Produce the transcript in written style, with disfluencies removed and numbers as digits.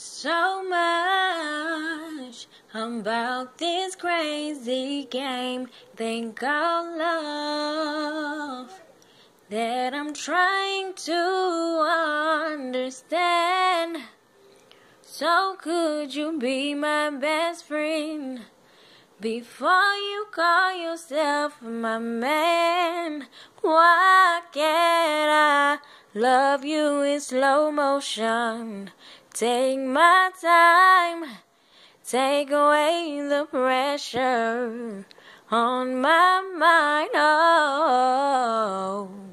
so much about this crazy game they call love that I'm trying to understand. So could you be my best friend before you call yourself my man? Why can't I love you in slow motion? Take my time, take away the pressure on my mind. Oh.